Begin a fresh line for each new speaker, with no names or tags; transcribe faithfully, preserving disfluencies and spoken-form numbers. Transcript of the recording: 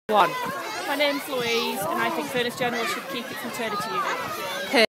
One.
My name's Louise and I think Furnace General should keep its maternity unit.